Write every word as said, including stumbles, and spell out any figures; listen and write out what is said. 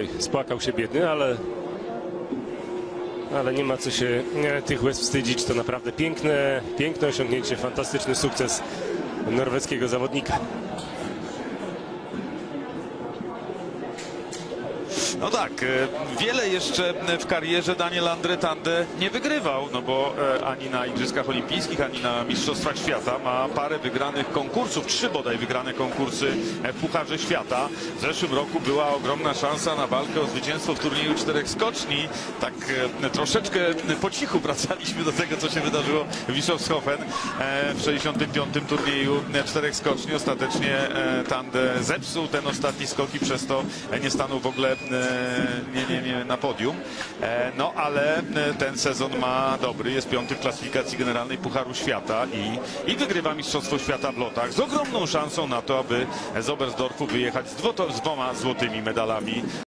Spłakał się biedny, ale, ale nie ma co się nie, tych łez wstydzić. To naprawdę piękne, piękne osiągnięcie, fantastyczny sukces norweskiego zawodnika. No tak, wiele jeszcze w karierze Daniel Andre Tande nie wygrywał, no bo ani na Igrzyskach Olimpijskich, ani na Mistrzostwach Świata ma parę wygranych konkursów, trzy bodaj wygrane konkursy w Pucharze Świata. W zeszłym roku była ogromna szansa na walkę o zwycięstwo w turnieju czterech skoczni. Tak troszeczkę po cichu wracaliśmy do tego, co się wydarzyło w Bischofshofen w sześćdziesiątym piątym turnieju czterech skoczni. Ostatecznie Tande zepsuł ten ostatni skok i przez to nie stanął w ogóle Nie, nie, nie na podium, no ale ten sezon ma dobry, jest piąty w klasyfikacji generalnej Pucharu Świata i, i wygrywa Mistrzostwo Świata w lotach z ogromną szansą na to, aby z Oberstdorfu wyjechać z, dwo, z dwoma złotymi medalami.